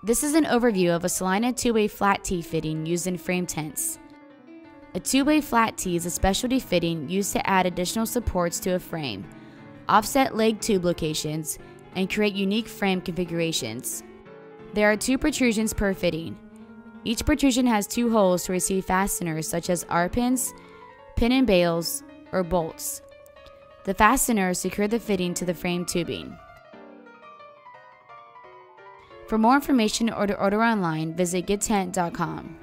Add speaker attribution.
Speaker 1: This is an overview of a Celina two-way flat tee fitting used in frame tents. A two-way flat tee is a specialty fitting used to add additional supports to a frame, offset leg tube locations, and create unique frame configurations. There are 2 protrusions per fitting. Each protrusion has 2 holes to receive fasteners such as R-pins, pin and bails, or bolts. The fasteners secure the fitting to the frame tubing. For more information or to order online, visit gettent.com.